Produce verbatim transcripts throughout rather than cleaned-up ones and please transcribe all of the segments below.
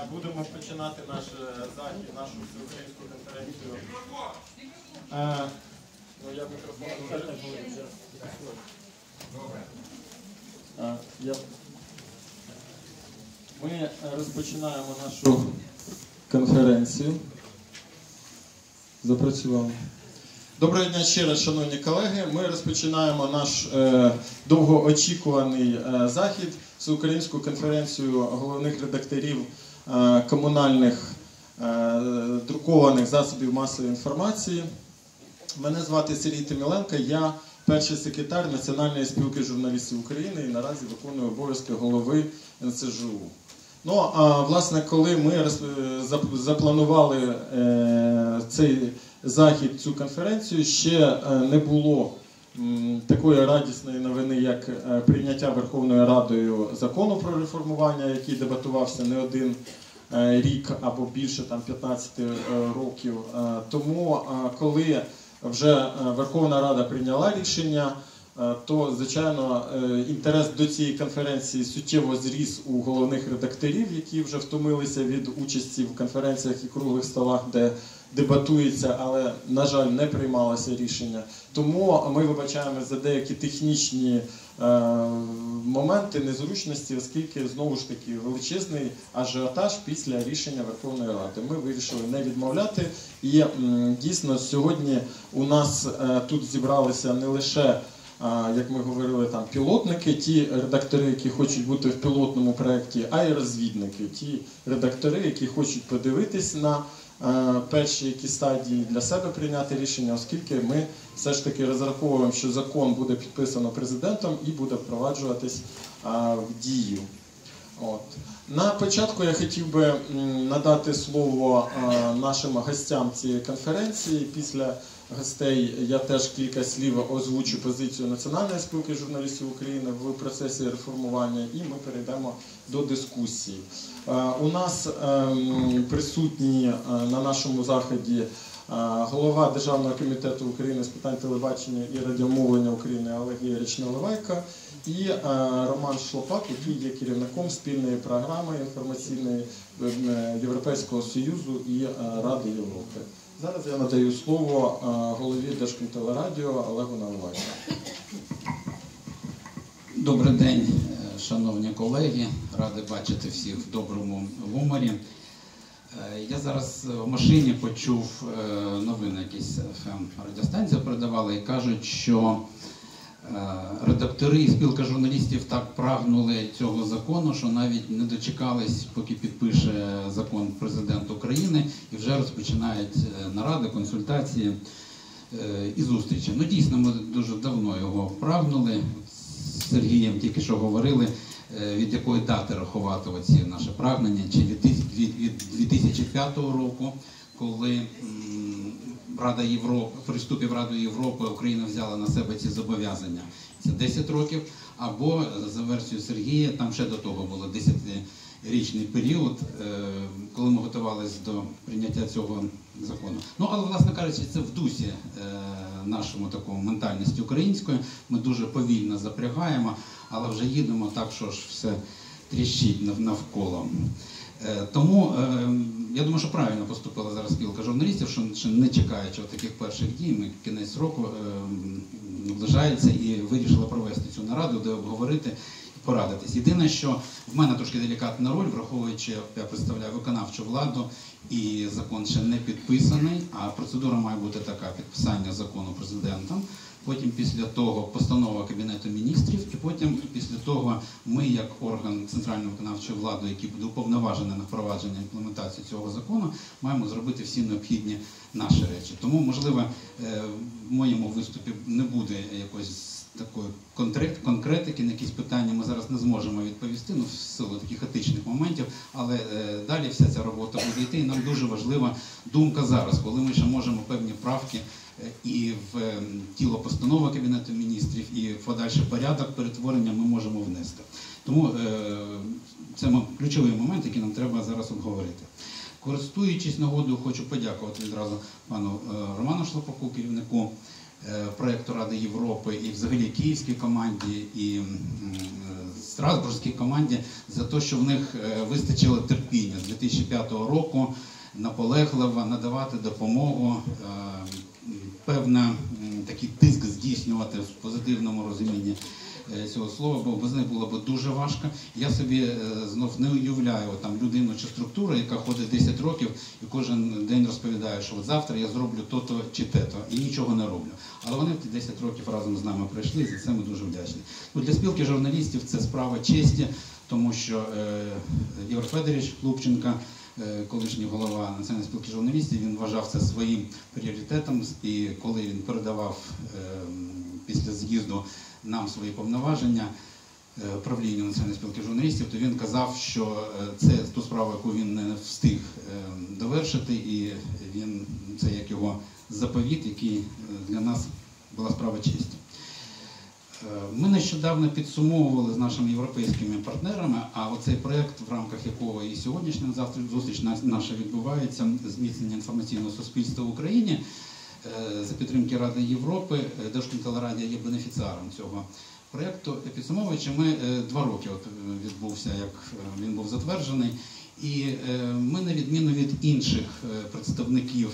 Будемо починати наш захід, нашу всеукраїнську конференцію. Ну, я мікрофон вже. Ми розпочинаємо нашу конференцію. Запрацювали. Доброго дня ще раз, шановні колеги. Ми розпочинаємо наш е, довгоочікуваний е, захід, всеукраїнську конференцію головних редакторів е, комунальних е, друкованих засобів масової інформації. Мене звати Сергій Тиміленко, я перший секретар Національної спілки журналістів України і наразі виконую обов'язки голови ен ес же у. Ну, а власне, коли ми запланували е, цей захід, цю конференцію, ще не було м, такої радісної новини, як е, прийняття Верховною Радою закону про реформування, який дебатувався не один е, рік або більше там, п'ятнадцять е, років. Е, тому, е, коли вже Верховна Рада прийняла рішення, то, звичайно, інтерес до цієї конференції суттєво зріс у головних редакторів, які вже втомилися від участі в конференціях і круглих столах, де дебатується, але, на жаль, не приймалося рішення. Тому ми вибачаємо за деякі технічні е, моменти, незручності, оскільки, знову ж таки, величезний ажіотаж після рішення Верховної Ради. Ми вирішили не відмовляти. І м, дійсно, сьогодні у нас е, тут зібралися не лише, як ми говорили, там пілотники, ті редактори, які хочуть бути в пілотному проєкті, а й розвідники, ті редактори, які хочуть подивитись на е, перші які стадії для себе прийняти рішення, оскільки ми все ж таки розраховуємо, що закон буде підписано президентом і буде впроваджуватись е, в дію. От. На початку я хотів би м, надати слово е, нашим гостям цієї конференції. Після гостей я теж кілька слів озвучу позицію Національної спілки журналістів України в процесі реформування, і ми перейдемо до дискусії. У нас присутні на нашому заході голова Державного комітету України з питань телебачення і радіомовлення України Олег Ігорович Наливайко і Роман Шлопак, який є керівником спільної програми інформаційної Європейського Союзу і Ради Європи. Зараз я надаю слово голові Держкомтелерадіо Олегу Наливайку. Добрий день, шановні колеги. Радий бачити всіх в доброму гуморі. Я зараз в машині почув новини, якісь еф ем-радіостанції передавали і кажуть, що редактори і спілка журналістів так прагнули цього закону, що навіть не дочекались, поки підпише закон президент України, і вже розпочинають наради, консультації і зустрічі. Ну, дійсно, ми дуже давно його прагнули. З Сергієм тільки що говорили, від якої дати рахувати оці наші прагнення, чи від дві тисячі п'ятого року, коли Рада Європи, при вступі в Раду Європи Україна взяла на себе ці зобов'язання. Це десять років, або, за версією Сергія, там ще до того було десятирічний період, коли ми готувалися до прийняття цього закону. Ну, але, власне кажучи, це в дусі нашому такому ментальності української. Ми дуже повільно запрягаємо, але вже їдемо так, що ж все тріщить навколо. Тому я думаю, що правильно поступила зараз спілка журналістів, що не чекаючи таких перших дій, ми кінець року наближається і вирішила провести цю нараду, де обговорити і порадитись. Єдине, що в мене трошки делікатна роль, враховуючи, я представляю виконавчу владу, і закон ще не підписаний, а процедура має бути така: підписання закону президентом, потім після того постанова Кабінету міністрів, і потім після того ми, як орган центральної виконавчої влади, який буде уповноважений на впровадження імплементації цього закону, маємо зробити всі необхідні наші речі. Тому, можливо, в моєму виступі не буде якоїсь такої конкретики на якісь питання, ми зараз не зможемо відповісти, ну, в силу таких етичних моментів, але е, далі вся ця робота буде йти, і нам дуже важлива думка зараз, коли ми ще можемо певні правки е, і в е, тіло постанови Кабінету міністрів, і в подальший порядок перетворення ми можемо внести. Тому е, це ключовий момент, який нам треба зараз обговорити. Користуючись нагодою, хочу подякувати відразу пану е, Роману Шлопаку, керівнику проєкту Ради Європи, і взагалі київській команді, і страсбурзькій команді за те, що в них вистачило терпіння з дві тисячі п'ятого року наполегливо надавати допомогу, певний такий тиск здійснювати в позитивному розумінні цього слова, бо без них було б дуже важко. Я собі знов не уявляю там людину чи структуру, яка ходить десять років і кожен день розповідає, що от завтра я зроблю то-то чи те-то, і нічого не роблю. Але вони ті десять років разом з нами пройшли, і за це ми дуже вдячні. Ну, для спілки журналістів це справа честі, тому що е, Ігор Федорович Лубченко, е, колишній голова Національної спілки журналістів, він вважав це своїм пріоритетом, і коли він передавав е, після з'їзду нам свої повноваження правлінню Національної спілки журналістів, то він казав, що це ту справу, яку він не встиг довершити, і він, це як його заповіт, який для нас була справа честі. Ми нещодавно підсумовували з нашими європейськими партнерами, а оцей проєкт, в рамках якого і сьогоднішня завтра зустріч наша відбувається, зміцнення інформаційного суспільства в Україні, за підтримки Ради Європи, Держкомтелерадіо є бенефіціаром цього проєкту. Підсумовуючи, ми два роки от відбувся, як він був затверджений, і ми, на відміну від інших представників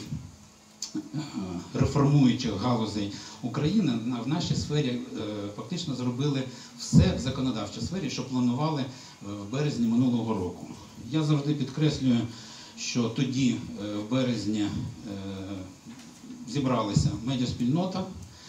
реформуючих галузей України, в нашій сфері фактично зробили все в законодавчій сфері, що планували в березні минулого року. Я завжди підкреслюю, що тоді, в березні, зібралася медіаспільнота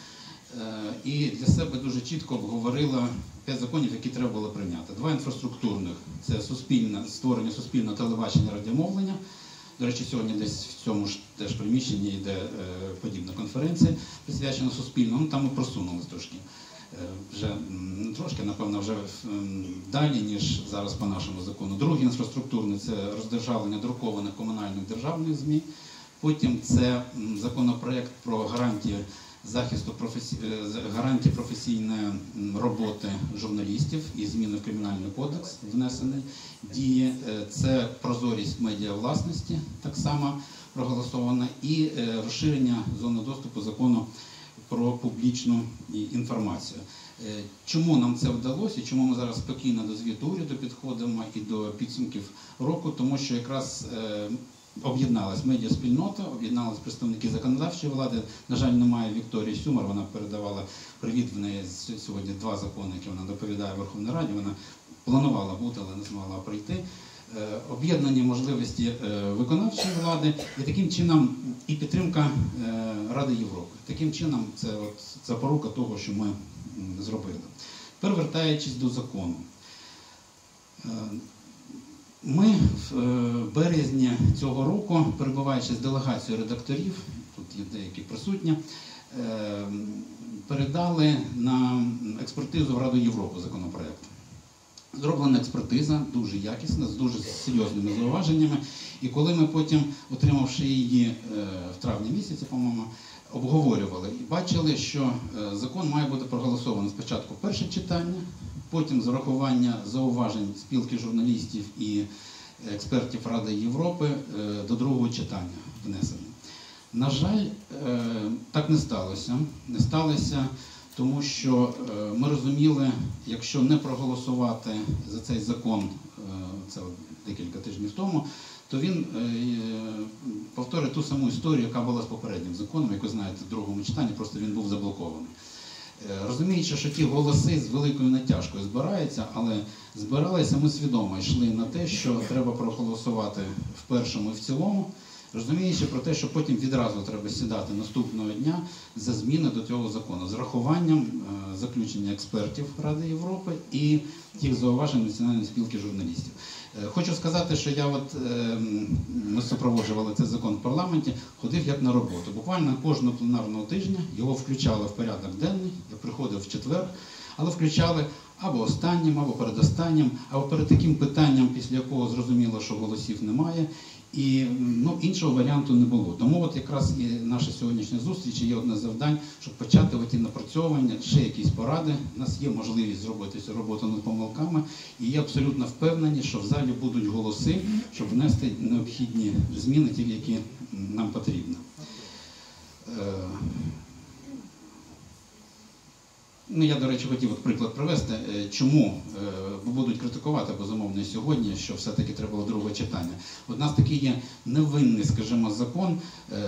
і для себе дуже чітко обговорила п'ять законів, які треба було прийняти. Два інфраструктурних – це суспільне, створення суспільного телебачення, радіомовлення. До речі, сьогодні десь в цьому ж теж приміщенні йде подібна конференція, присвячена Суспільному. Ну, там ми просунулися трошки. Вже не трошки, напевно, вже далі, ніж зараз по нашому закону. Другий інфраструктурний – це роздержавлення друкованих комунальних державних ЗМІ. Потім це законопроект про гарантії захисту професі... гарантії професійної роботи журналістів і зміни в Кримінальний кодекс внесений діє. Це прозорість медіавласності, так само проголосована, і розширення зони доступу закону про публічну інформацію. Чому нам це вдалося, чому ми зараз спокійно до звіту уряду підходимо і до підсумків року, тому що якраз об'єдналась медіаспільнота, об'єдналися представники законодавчої влади. На жаль, немає Вікторії Сюмар, вона передавала привіт, в неї сьогодні два закони, які вона доповідає в Верховній Раді, вона планувала бути, але не змогла прийти. Об'єднані можливості виконавчої влади і таким чином і підтримка Ради Європи. Таким чином це от запорука того, що ми зробили. Тепер вертаючись до закону. Ми в березні цього року, перебуваючи з делегацією редакторів, тут є деякі присутні, передали на експертизу в Раду Європи законопроект. Зроблена експертиза, дуже якісна, з дуже серйозними зауваженнями. І коли ми потім, отримавши її в травні місяці, по-моєму, обговорювали і бачили, що закон має бути проголосований спочатку перше читання, потім з урахування зауважень спілки журналістів і експертів Ради Європи до другого читання внесено. На жаль, так не сталося. Не сталося, тому що ми розуміли, якщо не проголосувати за цей закон, це декілька тижнів тому, то він повторить ту саму історію, яка була з попереднім законом, як ви знаєте, в другому читанні, просто він був заблокований. Розуміючи, що ті голоси з великою натяжкою збираються, але збиралися ми свідомо, йшли на те, що треба проголосувати в першому і в цілому, розуміючи про те, що потім відразу треба сідати наступного дня за зміни до цього закону, з рахуванням заключення експертів Ради Європи і тих зауважень Національної спілки журналістів. Хочу сказати, що я от, ми супроводжували цей закон в парламенті, ходив як на роботу. Буквально кожного пленарного тижня його включали в порядок денний, я приходив в четвер, але включали або останнім, або передостаннім, або перед таким питанням, після якого зрозуміло, що голосів немає. І ну, іншого варіанту не було. Тому от якраз і наша сьогоднішня зустріч є одне з завдань, щоб почати оті напрацьовування, ще якісь поради. У нас є можливість зробити цю роботу над помилками. І є абсолютно впевнені, що в залі будуть голоси, щоб внести необхідні зміни, ті, які нам потрібні. Ну, я, до речі, хотів от приклад привести, чому бо будуть критикувати, безумовно, сьогодні, що все-таки треба було другого читання. У нас такий є невинний, скажімо, закон,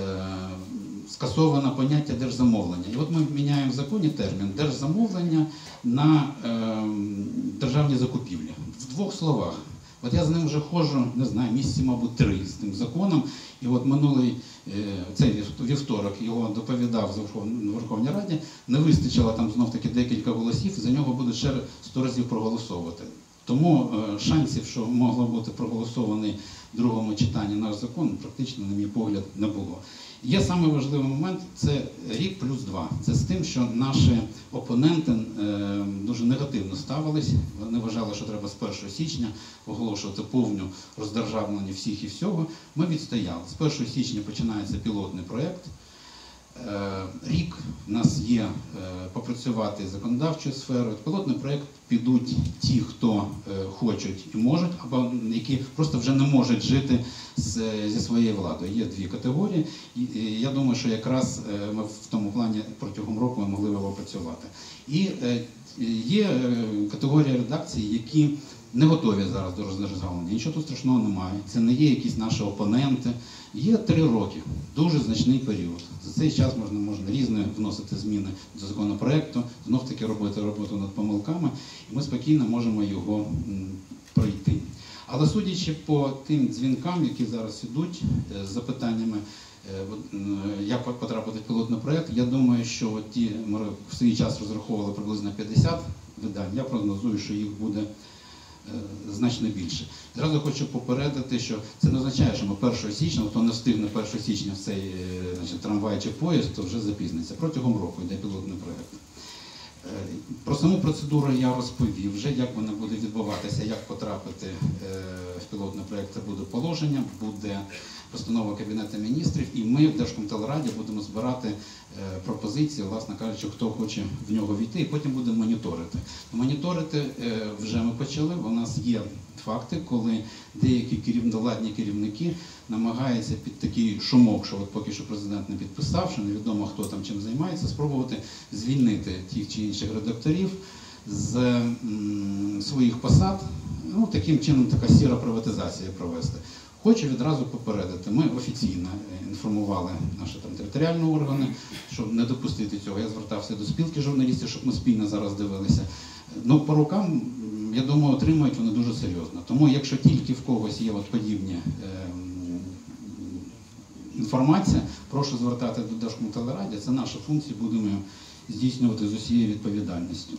скасовано поняття держзамовлення. І от ми міняємо в законі термін держзамовлення на державні закупівлі. В двох словах. От я з ним вже ходжу, не знаю, місяці, мабуть, три з тим законом. І от минулий цей вівторок його доповідав в Верховній Раді, не вистачило там знов-таки декілька голосів, за нього будуть ще сто разів проголосовувати. Тому шансів, що могло бути проголосований в другому читанні наш закон, практично, на мій погляд, не було. Є самий важливий момент – це рік плюс два. Це з тим, що наші опоненти е, дуже негативно ставились. Вони вважали, що треба з першого січня оголошувати повну роздержавлення всіх і всього. Ми відстояли. З першого січня починається пілотний проєкт. Е, рік в нас є е, попрацювати законодавчою сферою. В пілотний проєкт підуть ті, хто е, хочуть і можуть, або які просто вже не можуть жити з, зі своєю владою. Є дві категорії, і, і я думаю, що якраз е, ми в тому плані протягом року ми могли його опрацювати. І е, є е, категорія редакцій, які не готові зараз до роздержавлення. Нічого тут страшного немає. Це не є якісь наші опоненти. Є три роки. Дуже значний період. За цей час можна, можна різне вносити зміни до законопроекту, знов-таки робити роботу над помилками, і ми спокійно можемо його м, пройти. Але судячи по тим дзвінкам, які зараз ідуть з запитаннями, як потрапити в пілотний проєкт, я думаю, що от ті, ми в свій час розраховували приблизно п'ятдесят видань, я прогнозую, що їх буде значно більше. Зразу хочу попередити, що це не означає, що ми першого січня, хто не встигне першого січня в цей, значить, трамвай чи поїзд, то вже запізниться. Протягом року йде пілотний проєкт. Про саму процедуру я розповів вже, як вона буде відбуватися, як потрапити в пілотний проєкт. Це буде положення, буде постанова Кабінету міністрів, і ми в Держкомтелераді будемо збирати пропозиції, власне кажучи, хто хоче в нього війти, і потім будемо моніторити. Моніторити вже ми почали, у нас є факти, коли деякі керівновладні керівники намагаються під такий шумок, що от поки що президент не підписав, що невідомо хто там чим займається, спробувати звільнити тих чи інших редакторів з м, своїх посад, ну таким чином така сіра приватизація провести. Хочу відразу попередити, ми офіційно інформували наші там територіальні органи, щоб не допустити цього. Я звертався до спілки журналістів, щоб ми спільно зараз дивилися. Ну, по рукам, я думаю, отримують вони дуже серйозно. Тому, якщо тільки в когось є от подібні е, інформація, прошу звертати до Держкомтелераді, це наша функція, будемо здійснювати з усією відповідальністю.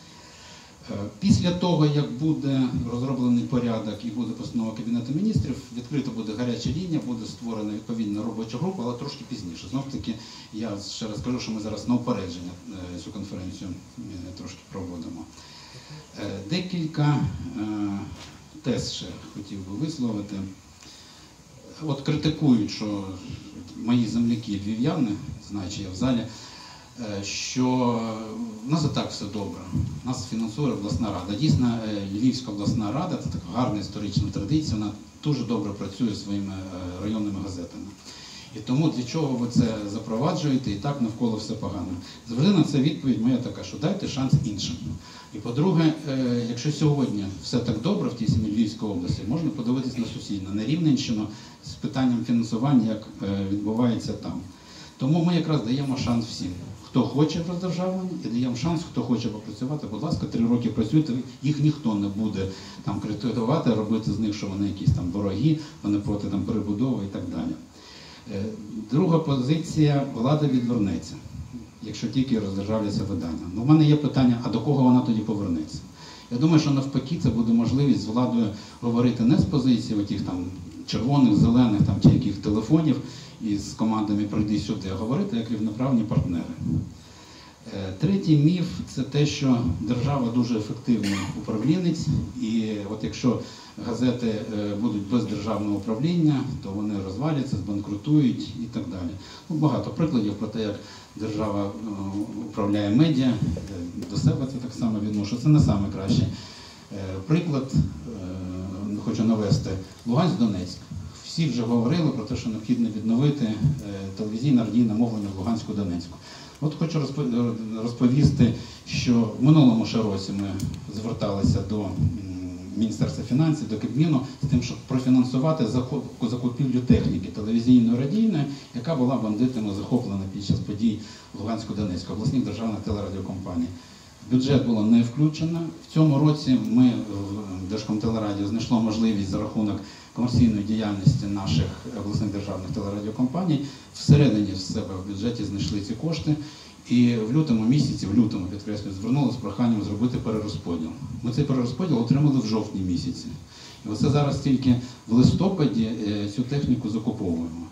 Після того, як буде розроблений порядок і буде постанова Кабінету міністрів, відкрита буде гаряча лінія, буде створена відповідна робоча група, але трошки пізніше. Знов-таки, я ще раз кажу, що ми зараз на упередження цю конференцію трошки проводимо. Декілька тез ще хотів би висловити. От критикують, що мої земляки львів'яни, знаючи я в залі, що в нас і так все добре. Нас фінансує обласна рада. Дійсно, Львівська обласна рада – це така гарна історична традиція, вона дуже добре працює своїми районними газетами. І тому для чого ви це запроваджуєте, і так навколо все погано. Завжди на це відповідь моя така, що дайте шанс іншим. І по-друге, якщо сьогодні все так добре в тій самій Львівській області, можна подивитися на сусідню, на Рівненщину з питанням фінансування, як відбувається там. Тому ми якраз даємо шанс всім. Хто хоче роздержавлення, і даємо шанс, хто хоче попрацювати, будь ласка, три роки працюйте, їх ніхто не буде там критикувати, робити з них, що вони якісь там вороги, вони проти там перебудови і так далі. Друга позиція – влада відвернеться, якщо тільки роздержавляться видання. Ну, в мене є питання, а до кого вона тоді повернеться? Я думаю, що навпаки це буде можливість з владою говорити не з позиції отих там червоних, зелених там, чи яких телефонів і з командами «прийди сюди», а говорити як рівноправні партнери. Третій міф – це те, що держава дуже ефективний управлінець, і от якщо газети будуть без державного управління, то вони розваляться, збанкрутують і так далі. Ну, багато прикладів про те, як держава управляє медіа, до себе це так само відношу. Це не найкращий приклад, хочу навести, Луганськ-Донецьк. Всі вже говорили про те, що необхідно відновити телевізійне радійне мовлення в Луганську-Донецьку. От хочу розповісти, що в минулому ще році ми зверталися до Міністерства фінансів, до Кабміну з тим, щоб профінансувати закупівлю техніки телевізійної, радійної, яка була бандитами захоплена під час подій Лугансько-Донецької обласних державних телерадіокомпаній. Бюджет було не включено. В цьому році ми, Держкомтелерадіо, знайшло можливість за рахунок комерційної діяльності наших обласних державних телерадіокомпаній всередині в себе в бюджеті знайшли ці кошти. І в лютому місяці, в лютому, підкреслюю, звернулися з проханням зробити перерозподіл. Ми цей перерозподіл отримали в жовтні місяці. І оце зараз тільки в листопаді цю техніку закуповуємо.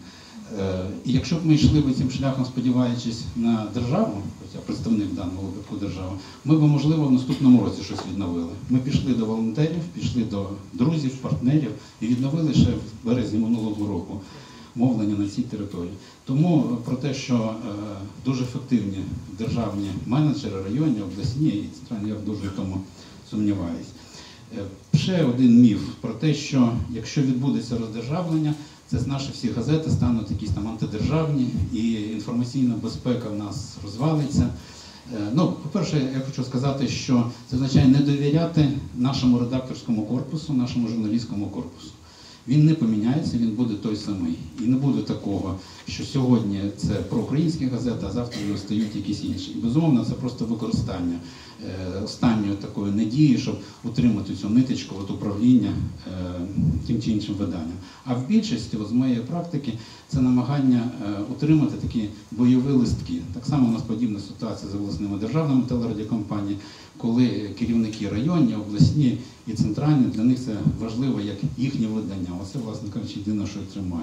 І якщо б ми йшли б цим шляхом, сподіваючись на державу, хоча представник в даному випадку держави, ми б, можливо, в наступному році щось відновили. Ми пішли до волонтерів, пішли до друзів, партнерів і відновили ще в березні минулого року мовлення на цій території. Тому про те, що е, дуже ефективні державні менеджери, районні, обласні і центральні, я дуже в тому сумніваюсь. Е, ще один міф про те, що якщо відбудеться роздержавлення, це наші всі газети стануть якісь там антидержавні і інформаційна безпека в нас розвалиться. Е, ну, по-перше, я хочу сказати, що це означає не довіряти нашому редакторському корпусу, нашому журналістському корпусу. Він не поміняється, він буде той самий. І не буде такого, що сьогодні це проукраїнські газети, а завтра вони стають якісь інші. І, безумовно, це просто використання е, останньої такої надії, щоб утримати цю ниточку от управління е, тим чи іншим виданням. А в більшості, от, з моєї практики, це намагання е, утримати такі бойові листки. Так само у нас подібна ситуація з обласними державними телерадіокомпаніями, коли керівники районні, обласні і центральні, для них це важливо як їхнє видання. Оце, власне кажучи, єдине, що тримає.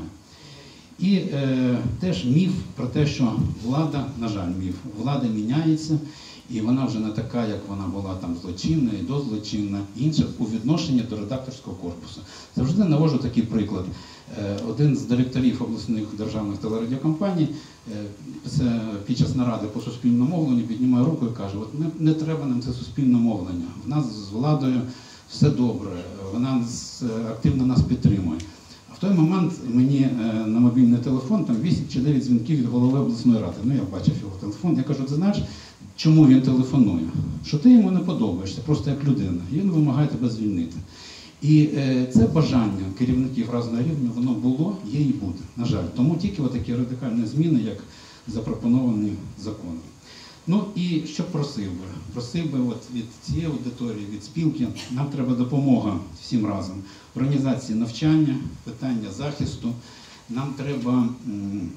І е, теж міф про те, що влада, на жаль, міф, влада міняється, і вона вже не така, як вона була там злочинна і дозлочинна, інша у відношенні до редакторського корпусу. Завжди навожу такий приклад. Е, один з директорів обласних державних телерадіокомпаній е, це під час наради по суспільному мовленню піднімає руку і каже, от не, не треба нам це суспільне мовлення, в нас з владою все добре, вона активно нас підтримує. А в той момент мені е, на мобільний телефон там вісім чи дев'ять дзвінків від голови обласної ради. Ну, я бачив його телефон. Я кажу, ти знаєш, чому він телефонує? Що ти йому не подобаєшся, просто як людина. І він вимагає тебе звільнити. І е, це бажання керівників різного рівня, воно було, є і буде, на жаль. Тому тільки такі радикальні зміни, як запропоновані законом. Ну і що просив би? Просив би от від цієї аудиторії, від спілки, нам треба допомога всім разом. Організації навчання, питання захисту, нам треба м,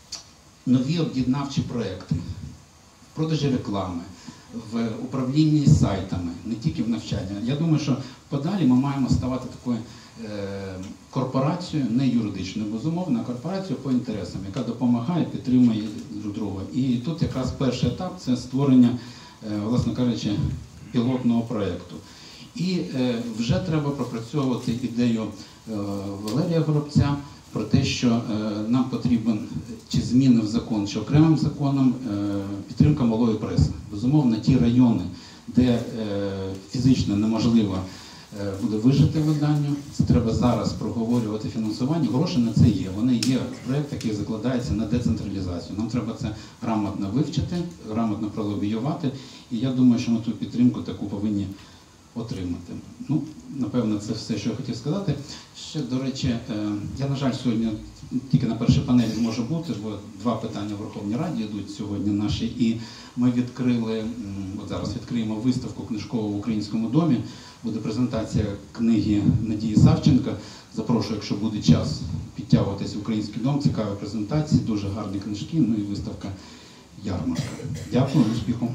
нові об'єднавчі проекти, в продажі реклами, в управлінні сайтами, не тільки в навчанні. Я думаю, що подалі ми маємо ставати такою е, корпорацією, не юридичною, безумовно, а корпорацією по інтересам, яка допомагає, підтримує друг друга. І тут якраз перший етап – це створення, е, власне кажучи, пілотного проєкту. І е, вже треба пропрацьовувати ідею е, Валерія Горобця про те, що е, нам потрібен чи зміни в закон, чи окремим законом е, підтримка малої преси. Безумовно, ті райони, де е, фізично неможливо е, буде вижити виданню, це треба зараз проговорювати фінансування. Гроші на це є. Вони є в проєкт, який закладається на децентралізацію. Нам треба це грамотно вивчити, грамотно пролобіювати. І я думаю, що ми ту підтримку таку повинні отримати. Ну, напевно, це все, що я хотів сказати. Ще, до речі, я, на жаль, сьогодні тільки на першій панелі зможу бути, бо два питання в Верховній Раді йдуть сьогодні наші. І ми відкрили, от зараз відкриємо виставку книжкову в Українському домі. Буде презентація книги Надії Савченко. Запрошую, якщо буде час, підтягуватись в Український дом. Цікаві презентації, дуже гарні книжки, ну і виставка ярмарка. Дякую, успіху.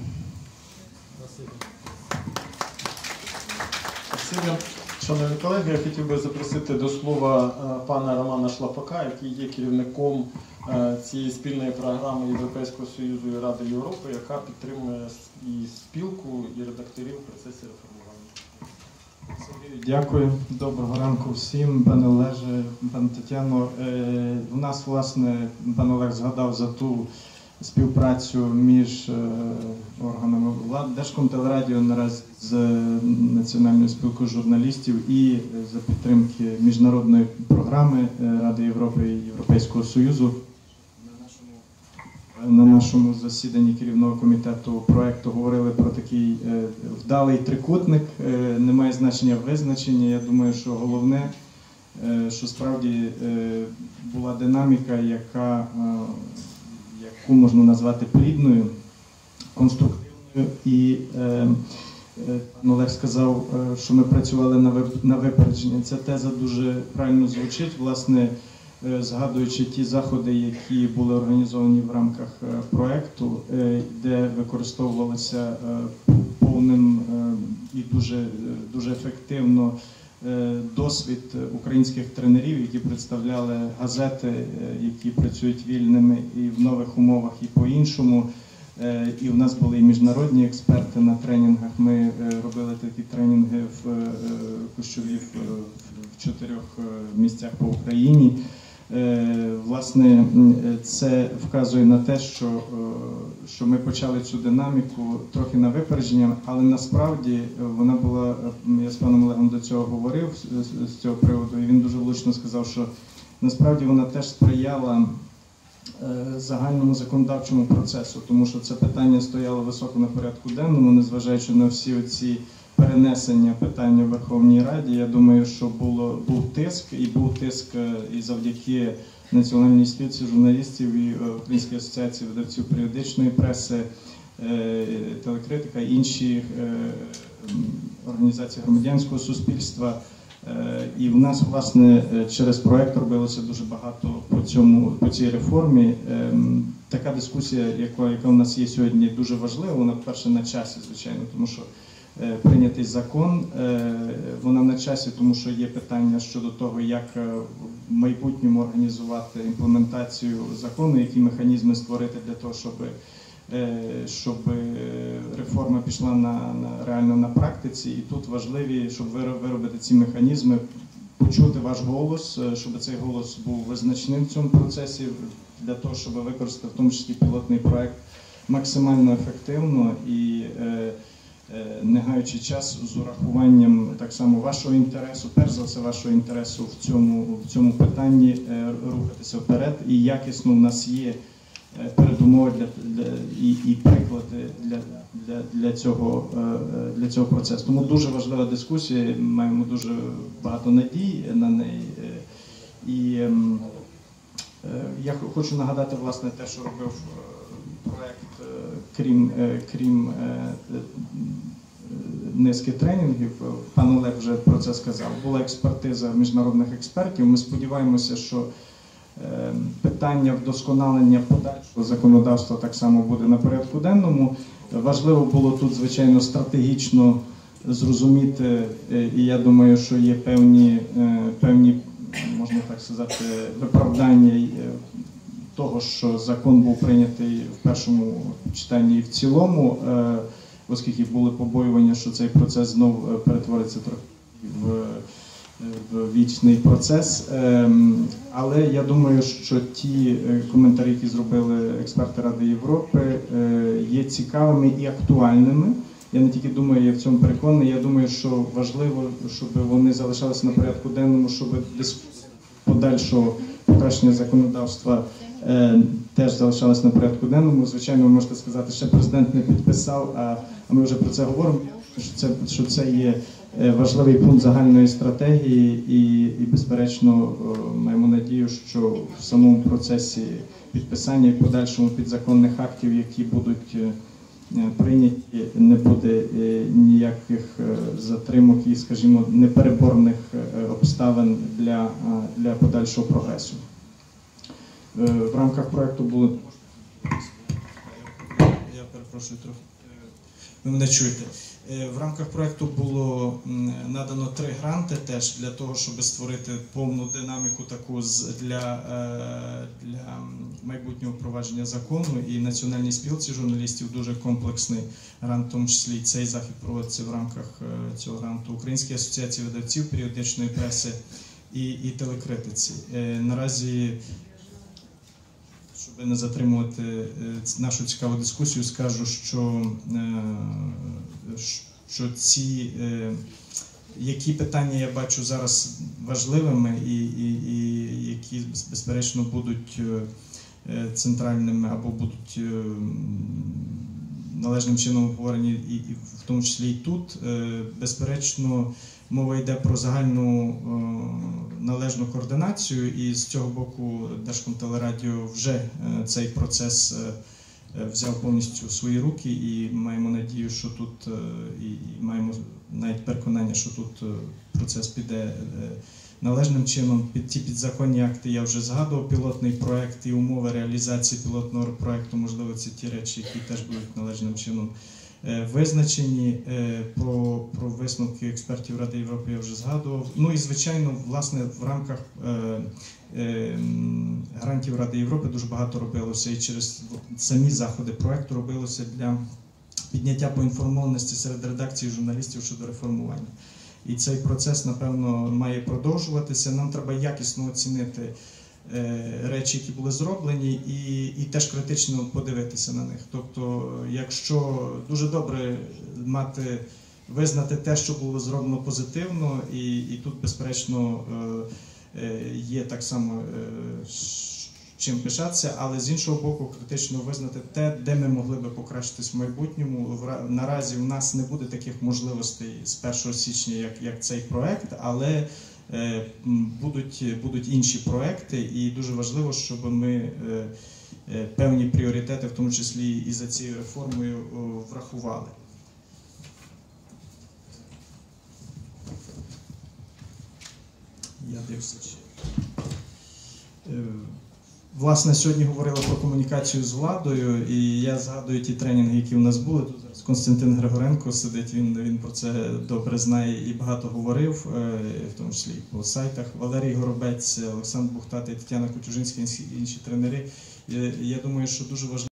Шановні колеги, я хотів би запросити до слова пана Романа Шлапака, який є керівником цієї спільної програми Європейського Союзу і Ради Європи, яка підтримує і спілку, і редакторів в процесі реформування. Дякую. Доброго ранку всім, пане Олеже, пане Тетяно. У нас, власне, пан Олег згадав за ту співпрацю між органами влади, Держкомтелерадіо наразі з Національною спілкою журналістів і за підтримки міжнародної програми Ради Європи і Європейського Союзу. На нашому на нашому засіданні керівного комітету проекту говорили про такий е, вдалий трикутник. Е, немає значення визначення. Я думаю, що головне, е, що справді е, була динаміка, яка, е, яку можна назвати плідною, конструктивною. І е, е, пан Олег сказав, е, що ми працювали на, вип, на випередження. Ця теза дуже правильно звучить, власне, згадуючи ті заходи, які були організовані в рамках проєкту, де використовувалося повним і дуже, дуже ефективно досвід українських тренерів, які представляли газети, які працюють вільними і в нових умовах, і по-іншому. І в нас були і міжнародні експерти на тренінгах. Ми робили такі тренінги в Кущові в чотирьох місцях по Україні. Власне, це вказує на те, що, що ми почали цю динаміку трохи на випередження, але насправді вона була, я з паном Олегом до цього говорив з цього приводу, і він дуже влучно сказав, що насправді вона теж сприяла загальному законодавчому процесу, тому що це питання стояло високо на порядку денному, незважаючи на всі оці перенесення питання в Верховній Раді. Я думаю, що було, був тиск, і був тиск і завдяки Національній спілці журналістів і Українській асоціації видавців періодичної преси, телекритика, інші організації громадянського суспільства. І в нас, власне, через проєкт робилося дуже багато по цьому, по цій реформі. Така дискусія, яка, яка у нас є сьогодні, дуже важлива. Вона, перше, на часі, звичайно, тому що прийнятий закон, вона на часі, тому що є питання щодо того, як в майбутньому організувати імплементацію закону, які механізми створити для того, щоб, щоб реформа пішла на, на, реально на практиці. І тут важливі, щоб виробити ці механізми, почути ваш голос, щоб цей голос був визначним в цьому процесі, для того, щоб використати в тому числі пілотний проект максимально ефективно і не гаючи час, з урахуванням так само вашого інтересу, перш за все вашого інтересу в цьому, в цьому питанні, рухатися вперед. І якісно в нас є передумови для, для, і, і приклади для, для, для, цього, для цього процесу. Тому дуже важлива дискусія, маємо дуже багато надій на неї. І я хочу нагадати, власне, те, що робив проект, крім, крім низки тренінгів. Пан Олег вже про це сказав. Була експертиза міжнародних експертів. Ми сподіваємося, що питання вдосконалення подальшого законодавства так само буде на порядку денному. Важливо було тут, звичайно, стратегічно зрозуміти, і я думаю, що є певні, певні, можна так сказати, виправдання того, що закон був прийнятий в першому читанні і в цілому, оскільки були побоювання, що цей процес знов перетвориться трохи в, в вічний процес. Але я думаю, що ті коментарі, які зробили експерти Ради Європи, є цікавими і актуальними. Я не тільки думаю, я в цьому переконаний, я думаю, що важливо, щоб вони залишалися на порядку денному, щоб подальшого покращення законодавства е, теж залишалось на порядку денному. Звичайно, ви можете сказати, що президент не підписав, а, а ми вже про це говоримо, що це, що це є важливий пункт загальної стратегії і, і безперечно, маємо надію, що в самому процесі підписання і подальшому підзаконних актів, які будуть прийняті, не буде ніяких затримок і, скажімо, непереборних обставин для, для подальшого прогресу. В рамках проєкту були... Я перепрошую трохи. Ви мене чуєте. В рамках проєкту було надано три гранти теж для того, щоб створити повну динаміку таку для, для майбутнього впровадження закону. І Національній спілці журналістів дуже комплексний грант, в тому числі цей захід проводиться в рамках цього гранту, Українській асоціації видавців періодичної преси і, і телекритиці. Наразі, щоб не затримувати нашу цікаву дискусію, скажу, що, що ці, які питання я бачу зараз важливими і, і, і які, безперечно, будуть центральними або будуть належним чином обговорені, і, і в тому числі і тут. Безперечно, мова йде про загальну належну координацію, і з цього боку Держкомтелерадіо вже цей процес взяв повністю у свої руки, і маємо надію, що тут, і маємо навіть переконання, що тут процес піде належним чином. Під ті підзаконні акти я вже згадував, пілотний проект і умови реалізації пілотного проекту, можливо, це ті речі, які теж будуть належним чином визначені. Про, про висновки експертів Ради Європи я вже згадував. Ну і, звичайно, власне, в рамках е, е, грантів Ради Європи дуже багато робилося, і через самі заходи проекту робилося для підняття поінформованості серед редакцій журналістів щодо реформування. І цей процес, напевно, має продовжуватися. Нам треба якісно оцінити е, речі, які були зроблені, і, і теж критично подивитися на них. Тобто, якщо дуже добре мати, визнати те, що було зроблено позитивно, і, і тут, безперечно, е, е, є так само е, чим пишатися, але з іншого боку, критично визнати те, де ми могли би покращитись в майбутньому. Наразі у нас не буде таких можливостей з першого січня, як, як цей проект, але е, будуть, будуть інші проекти, і дуже важливо, щоб ми е, е, певні пріоритети, в тому числі і за цією реформою, о, врахували. Я дивлюся. Власне, сьогодні говорили про комунікацію з владою, і я згадую ті тренінги, які у нас були. Тут зараз Константин Григоренко сидить, він, він про це добре знає і багато говорив, в тому числі і по сайтах. Валерій Горобець, Олександр Бухтатий, Тетяна Кутюжинська, інші тренери. Я думаю, що дуже важливо